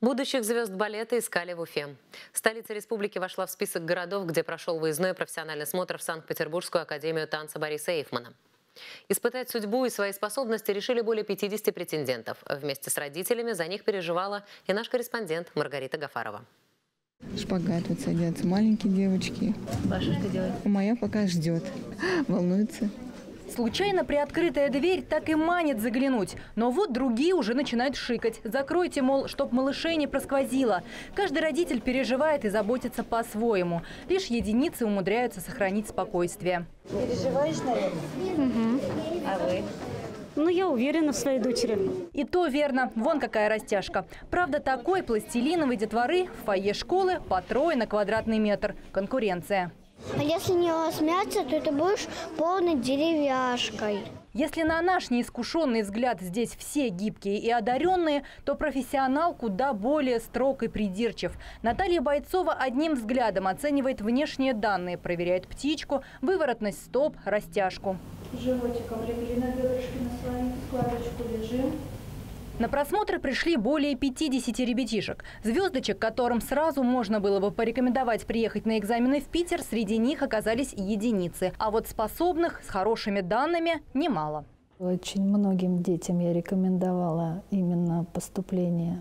Будущих звезд балета искали в Уфе. Столица республики вошла в список городов, где прошел выездной профессиональный смотр в Санкт-Петербургскую академию танца Бориса Эйфмана. Испытать судьбу и свои способности решили более 50 претендентов. Вместе с родителями за них переживала и наш корреспондент Маргарита Гафарова. Шпагат вот садятся маленькие девочки. Ваша что делает? Моя пока ждет, волнуется. Случайно приоткрытая дверь так и манит заглянуть. Но вот другие уже начинают шикать. Закройте, мол, чтоб малышей не просквозило. Каждый родитель переживает и заботится по-своему. Лишь единицы умудряются сохранить спокойствие. Переживаешь, наверное? Угу. А вы? Ну, я уверена в своей дочери. И то верно. Вон какая растяжка. Правда, такой пластилиновой детворы в фойе школы по 3 на квадратный метр. Конкуренция. А если не смяться, то ты будешь полной деревяшкой. Если на наш неискушенный взгляд здесь все гибкие и одаренные, то профессионал куда более строг и придирчив. Наталья Бойцова одним взглядом оценивает внешние данные, проверяет птичку, выворотность стоп, растяжку. Животиком легли на бедрышки, на свою складочку лежим. На просмотр пришли более 50 ребятишек. Звездочек, которым сразу можно было бы порекомендовать приехать на экзамены в Питер, среди них оказались единицы. А вот способных с хорошими данными немало. Очень многим детям я рекомендовала именно поступление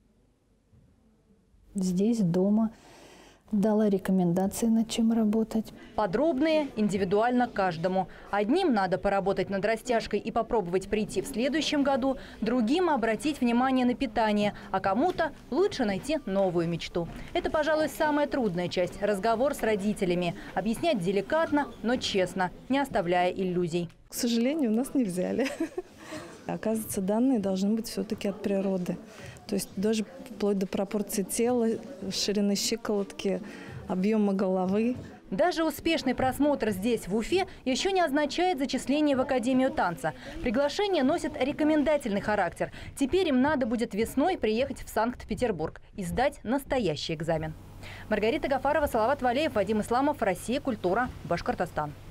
здесь, дома. Дала рекомендации, над чем работать. Подробные, индивидуально каждому. Одним надо поработать над растяжкой и попробовать прийти в следующем году, другим обратить внимание на питание, а кому-то лучше найти новую мечту. Это, пожалуй, самая трудная часть – разговор с родителями. Объяснять деликатно, но честно, не оставляя иллюзий. К сожалению, нас не взяли. Оказывается, данные должны быть все-таки от природы. То есть даже вплоть до пропорции тела, ширины щиколотки, объема головы. Даже успешный просмотр здесь, в Уфе, еще не означает зачисление в Академию танца. Приглашение носит рекомендательный характер. Теперь им надо будет весной приехать в Санкт-Петербург и сдать настоящий экзамен. Маргарита Гафарова, Салават Валеев, Вадим Исламов. Россия. Культура. Башкортостан.